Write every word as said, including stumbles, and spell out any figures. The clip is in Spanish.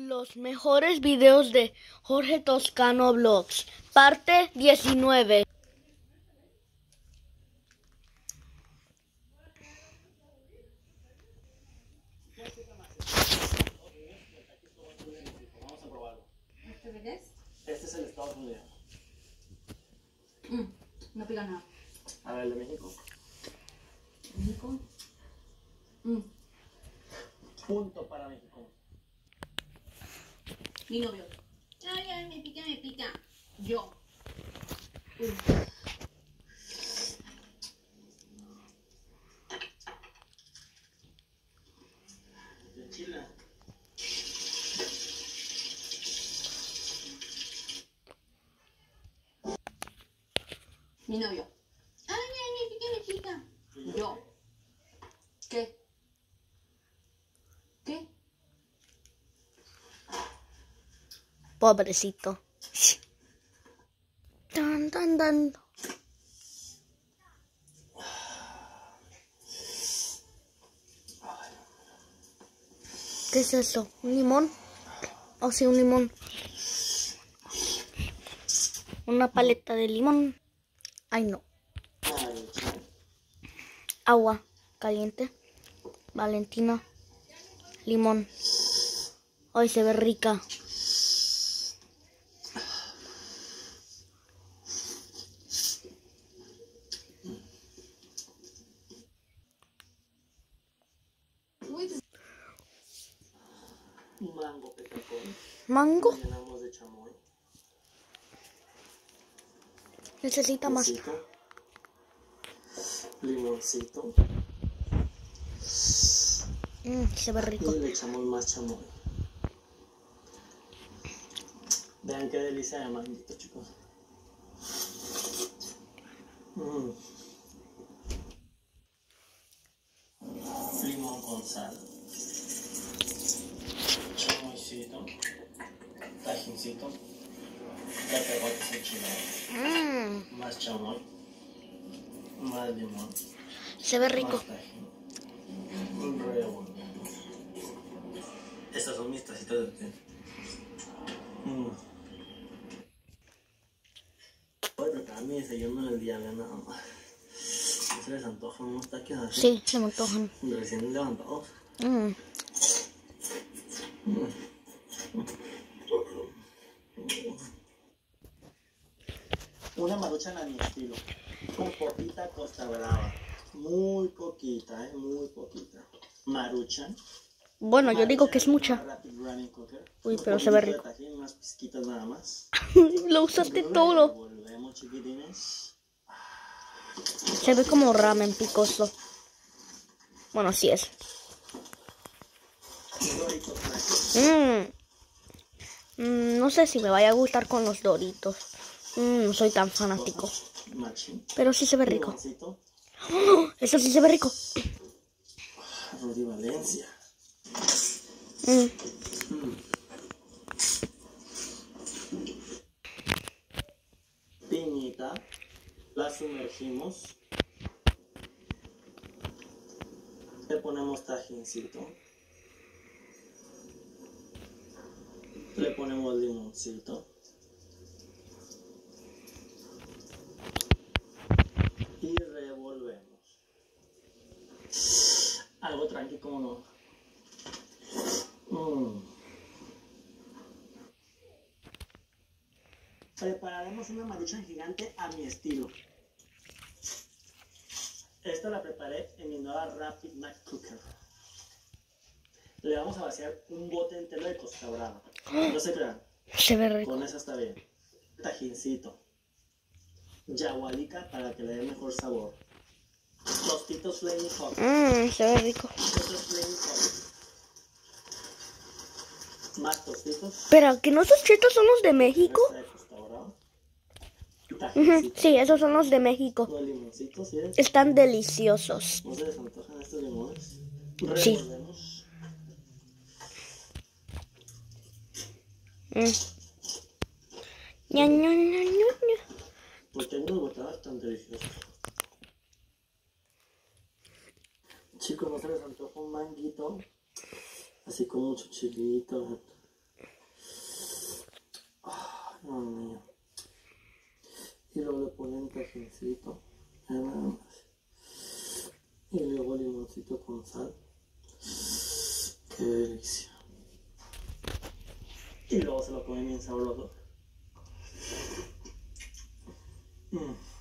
Los mejores videos de Jorge Toscano Vlogs, parte diecinueve. Vamos a probarlo. Este es el Estados Unidos. Mm, no pica nada. A ver, el de México. México. Mm. Punto para México. Mi novio. Ay, ay, me pica, me pica. Yo. Uy. De Chile. Mi novio. Ay, ay, me pica, me pica. Yo. ¿Qué? ¿Qué? Pobrecito. Tan, tan, tan. ¿Qué es eso? ¿Un limón? Oh, sí, un limón. Una paleta de limón. Ay, no. Agua caliente. Valentina. Limón. Ay, se ve rica. Mango petacón. Mango. Lo llenamos de chamoy. Necesita más. Quesito. Limoncito. Mm, se ve rico. Y le echamos más chamoy. Vean qué delicia de manguito, chicos. Mm. Limón con sal. Chamoycito. Tajincito. Cacahuates enchilados. Mm, Más chamoy. Más limón. se ve rico. Más tajín. Un revolver. Estas son mis tacitas de té. Mm. Voy a preparar mi desayuno del día, vean nada más. ¿No se les antojan unos taquis así? Sí, se me antojan. Recién levantados. Mm. Una maruchan a mi estilo. Con poquita Costa Brava. Muy poquita, eh, muy poquita. Maruchan. Bueno, yo digo que es mucha. Rapid Running Cooker. Uy, Un pero se ve poquitito rico. de tajín, unas pizquitas nada más. Lo usaste todo. Volvemos, chiquitines. Se ve como ramen picoso. Bueno, sí es. Doritos Max. Mm. Mm, no sé si me vaya a gustar con los Doritos. Mm, no soy tan fanático. Machín. Pero sí se ve rico. Limoncito. ¡Oh! Eso sí se ve rico. Rudy Valencia. Mm. Piñita. La sumergimos. Le ponemos tajincito. Le ponemos limoncito. Y revolvemos. Algo tranqui, como no. Mm. Prepararemos una maruchan gigante a mi estilo. Esta la preparé en mi nueva Rapid Mac Cooker. Le vamos a vaciar un bote entero de Costa Brava. No se crean, Se ve rico. con esa está bien. Tajincito. Yagualica para que le dé mejor sabor. Tostitos Flaming Hot. Mm, se ve rico. Tostitos Flaming Hot. Más tostitos. Pero que no esos chetos son los de México. Esta de Costa Brava. Ujú, Tajincito. sí, esos son los de México. Los limoncitos, ¿sí? Están deliciosos. ¿No se les antojan estos limones? Sí. Revolvemos. Mm. Ña, ña, ña, ña, ña. Pues tengo unas botadas tan deliciosas. Chicos, ¿no se les antoja un manguito? Así con mucho chilito. Dios mío. Y luego le ponen tajincito. Nada más. Y luego limoncito con sal. Qué delicia. Y luego se lo comen bien sabroso. Mm.